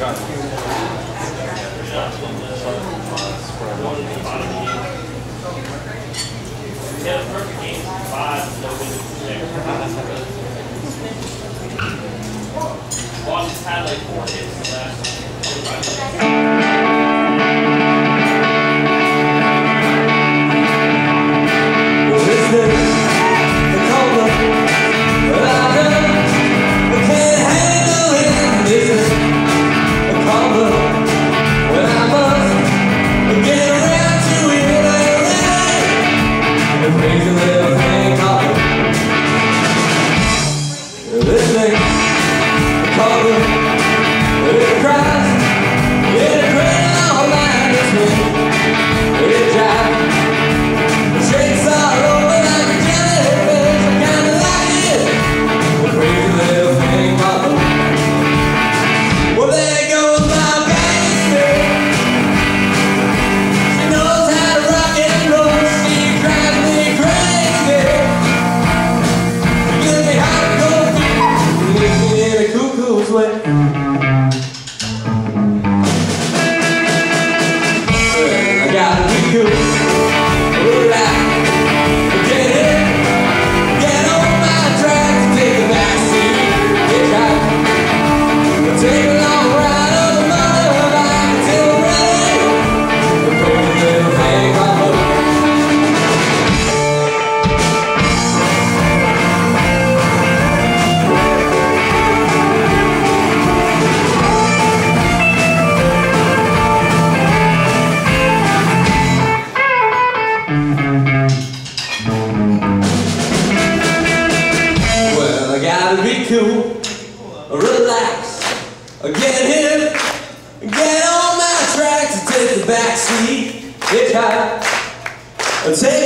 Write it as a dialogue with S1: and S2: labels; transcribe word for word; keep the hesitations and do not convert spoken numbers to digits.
S1: Yeah, the perfect game five, no wins six. Washington's had like four hits in the last forty-five
S2: Well, this day, the color that I done, I can't handle it. This is the color when I must get around to it. It brings a little thing called this thing, the color, it cries, it cries all night. This thing, it jives, it shakes all over like a jellyfish. I kinda like it. It brings a little thing called. Well, there goes my baby. She knows how to rock and roll. She drives me crazy. She gives me hot and cold feet. Leaves me in a cuckoo's way. Well, I gotta be cool. Alright. Get in. Get on my tracks. Take the back seat. Get right. Take a long ride on the motorbike until we're ready. The crazy little thing called hope. Well, I gotta be cool, relax, get in, get on my tracks, take the back seat, hitchhike, take